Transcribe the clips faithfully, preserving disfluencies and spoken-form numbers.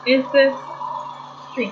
Is this streaming?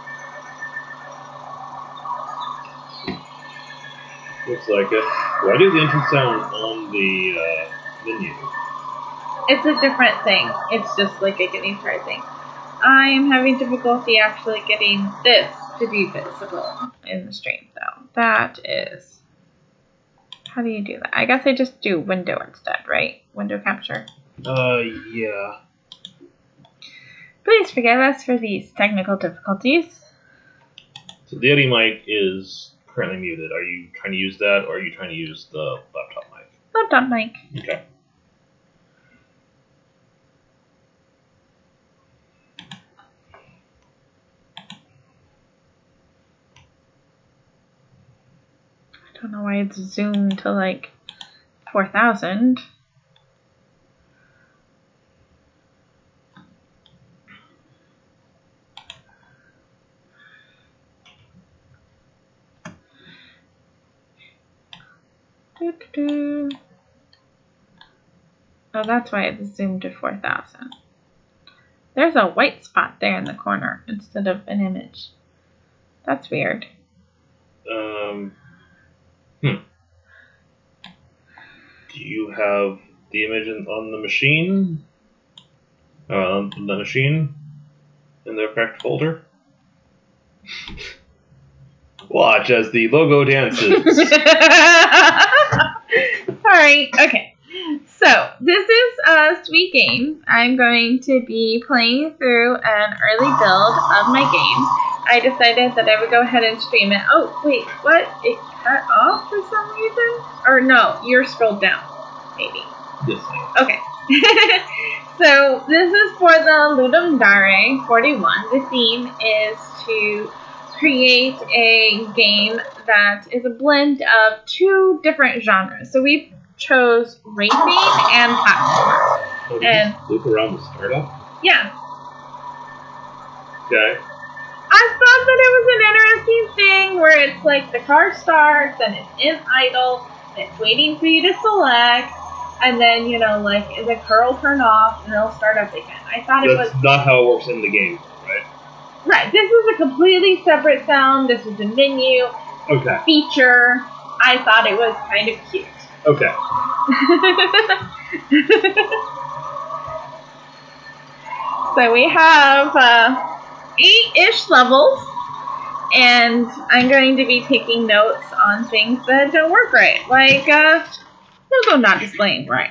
Looks like it. Why did the intro sound on the uh, menu? It's a different thing. It's just like a getting started thing. I am having difficulty actually getting this to be visible in the stream, though. That is... How do you do that? I guess I just do window instead, right? Window capture. Uh, yeah. Please forgive us for these technical difficulties. So the L D mic is currently muted. Are you trying to use that, or are you trying to use the laptop mic? Laptop mic. Okay. I don't know why it's zoomed to like four thousand. Doo -doo -doo. Oh, that's why it's zoomed to four thousand. There's a white spot there in the corner instead of an image. That's weird. Um. Hmm. Do you have the image on the machine? Uh, on the machine? In the effect folder? Watch as the logo dances. Alright, okay. So, this is a sweet game. I'm going to be playing through an early build of my game. I decided that I would go ahead and stream it. Oh, wait, what? It cut off for some reason? Or no, you're scrolled down, maybe. This thing. Okay. So, this is for the Ludum Dare forty-one. The theme is to create a game that is a blend of two different genres. So, we chose racing and platformer. Oh, and loop around the startup? Yeah. Okay. I thought that it was an interesting thing where it's like the car starts and it's in idle, and it's waiting for you to select, and then, you know, like the car will turn off and it'll start up again. I thought That's it was... That's not how it works in the game, right? Right. This is a completely separate sound. This is a menu. Okay. Feature. I thought it was kind of cute. Okay. So we have uh, eight-ish levels, and I'm going to be taking notes on things that don't work right, like uh, logo not displaying right.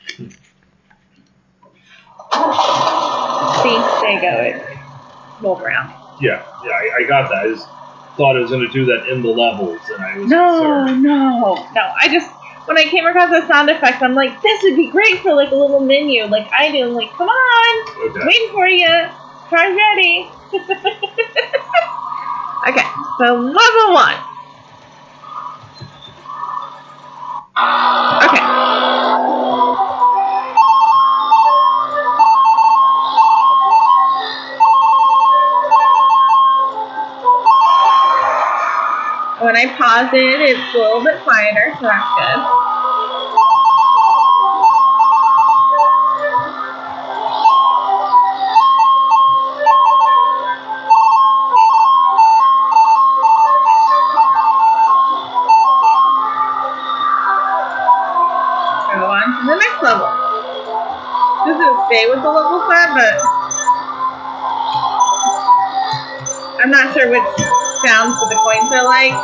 See, there you go. It rolled around. Yeah, yeah, I, I got that. I just thought it was going to do that in the levels, and I was No, concerned. no, no. I just, when I came across the sound effect, I'm like, this would be great for like a little menu. Like I do. I'm like, come on, Okay. waiting for you. Car's ready. Okay, so level one. Okay. When I pause it, it's a little bit quieter, so that's good. Go on to the next level. This doesn't stay with the level set, but I'm not sure which sounds for the coins I like.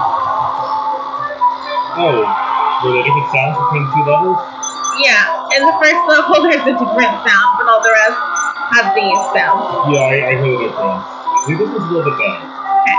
Oh, were there different sounds between the two levels? Yeah, in the first level there's a different sound, but all the rest have these sounds. Yeah, I, I heard the difference. I think this is a little bit better. Okay.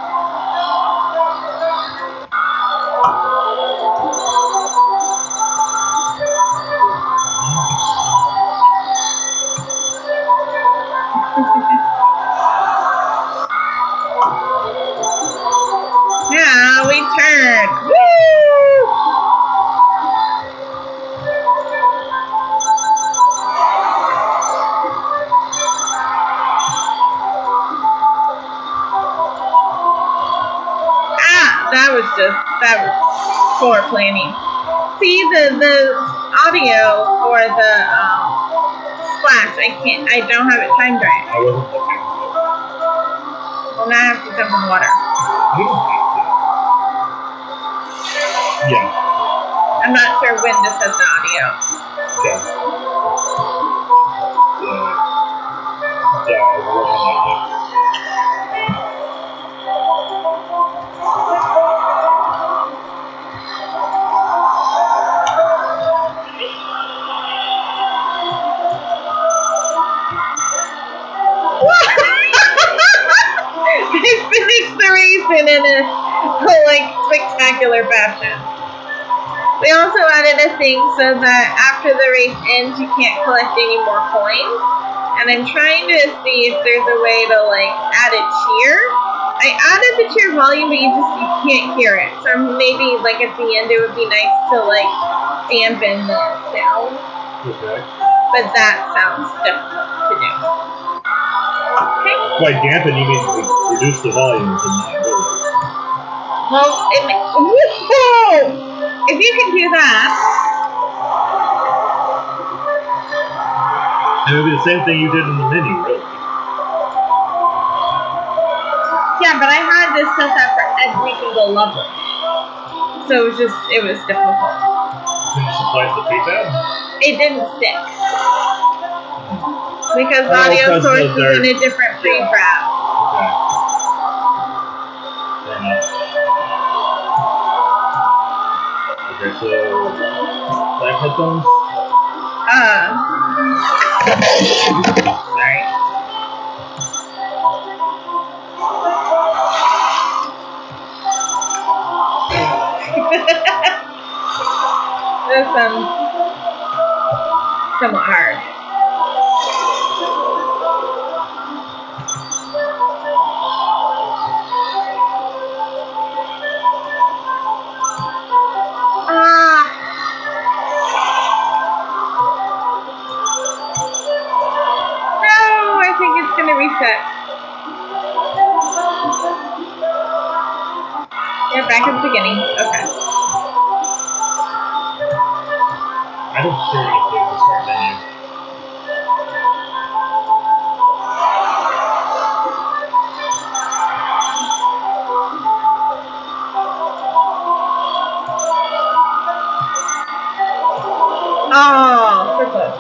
Now we turn. Woo! Ah, that was just, that was poor planning. See, the, the audio for the um, gosh, I can't. I don't have it timed right. I wasn't looking. Well, now I have to jump in the water. You don't have to. Yeah. I'm not sure when to set the audio. Yeah. Yeah. Yeah, we're working on it. I finished the race in a like spectacular fashion. They also added a thing so that after the race ends, you can't collect any more coins. And I'm trying to see if there's a way to like add a cheer. I added the cheer volume, but you just you can't hear it. So maybe like at the end, it would be nice to like dampen the sound. Okay. But that sounds difficult to do. Okay. By dampen, you mean re reduce the volume, but not really. Well, it may, whoa! If you can do that, it would be the same thing you did in the mini, really. yeah, but I had this set up for every single level, so it was just it was difficult. Did you supply the keypad? It didn't stick because Oh, audio because source those is are- in a different frame grab. Okay. Fair enough. Okay, so live headphones. Uh, sorry. This sounds somewhat hard. Ah. No, I think it's gonna reset. Yeah, back at the beginning. Okay. I don't care if there's a start menu. Oh, so close.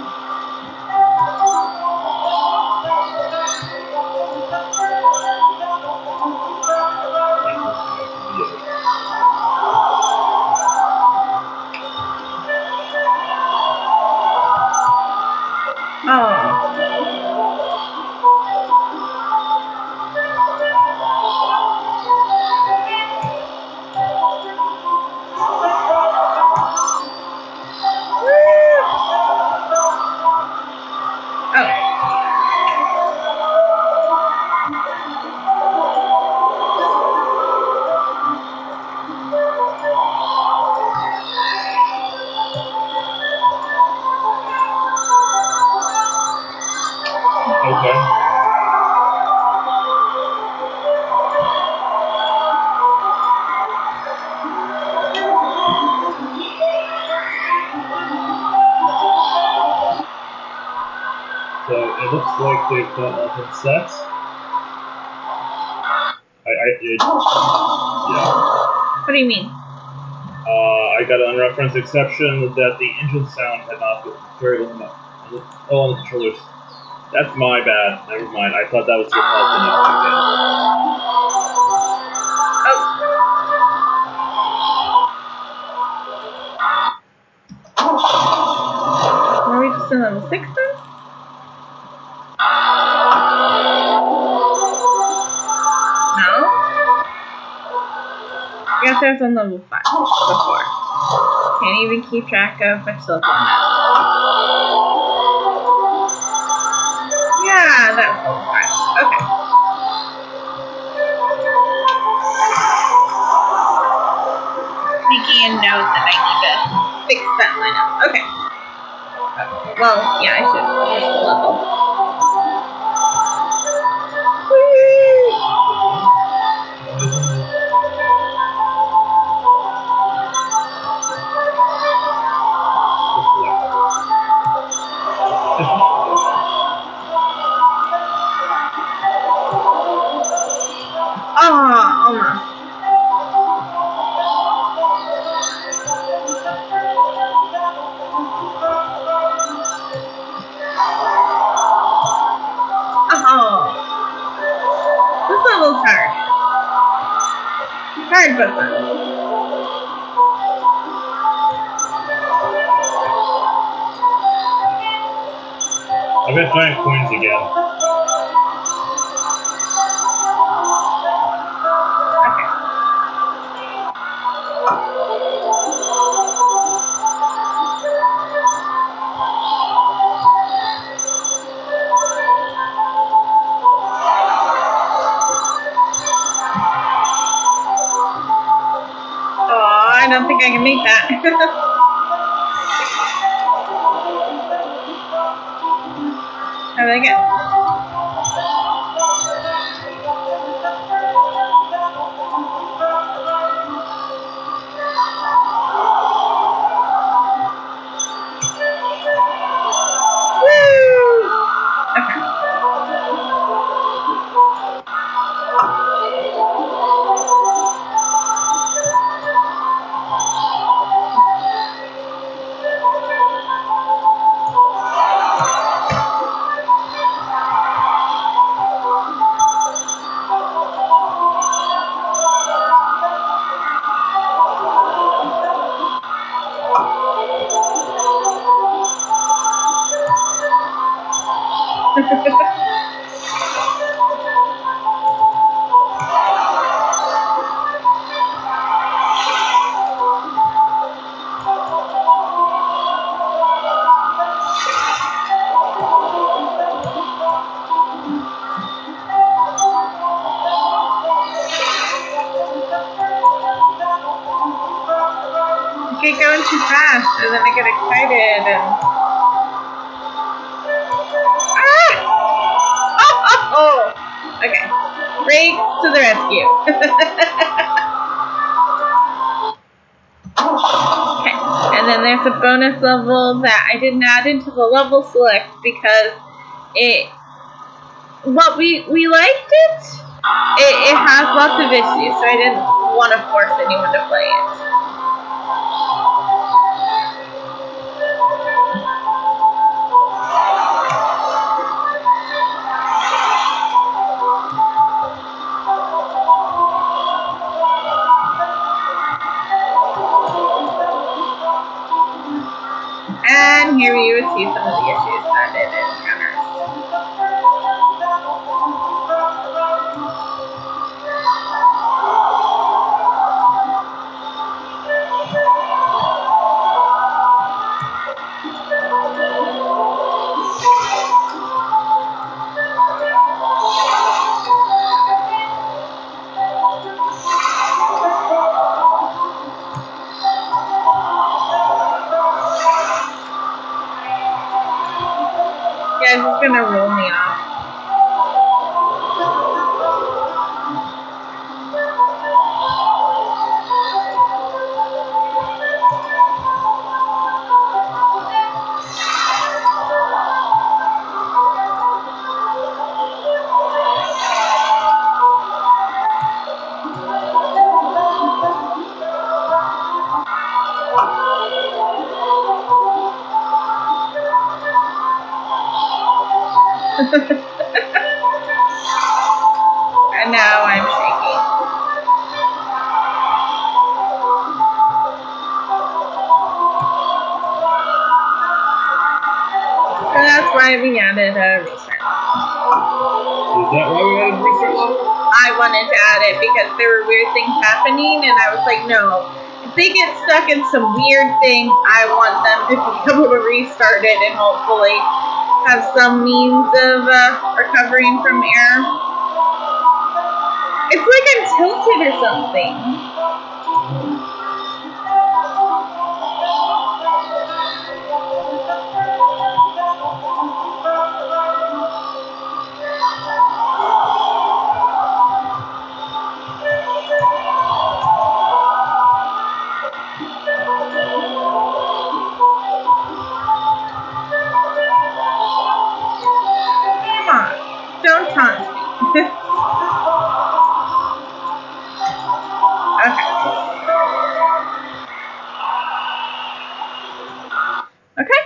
Okay. So it looks like they've got all the sets. I, I, it, yeah. What do you mean? Uh, I got an unreferenced exception that the engine sound had not been very well enough. Oh, on the controllers. That's my bad. Never mind. I thought that was your fault. And oh. Are we just in level six then? No? I guess I was on level five before. Can't even keep track of my silicon now. Yeah, that was level five. Okay. Making a note that I need to fix that lineup. Okay. Well, yeah, I should finish the level. hard but fun. I got giant coins again. I don't think I can make that. How did I get? Woo! Okay. Get going too fast, and then I get excited and ah! Oh, oh, oh! Okay, breaks to the rescue. Okay, and then there's a bonus level that I didn't add into the level select because it, well, we we liked it. It, it has lots of issues, so I didn't want to force anyone to play it. And here you would see some of the issues that it encounters. Yeah, it's just gonna roll me off. And now I'm shaking. And that's why we added a restart level. Is that why we added a restart level? I wanted to add it because there were weird things happening, and I was like, no. If they get stuck in some weird thing, I want them to be able to restart it and hopefully have some means of uh, recovering from error. It's like I'm tilted or something. Come on, don't taunt me. Okay.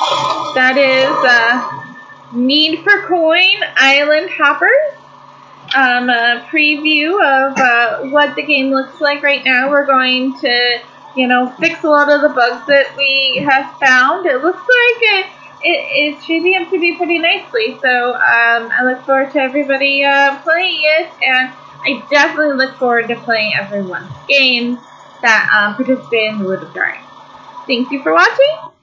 That is uh, Need for Coin Island Hoppers. um, a preview of uh, what the game looks like right now. We're going to, you know, fix a lot of the bugs that we have found. It looks like it, it, it should be able to be pretty nicely. So um, I look forward to everybody uh, playing it, and I definitely look forward to playing everyone's games that um, participate in the Ludum Dare. Thank you for watching.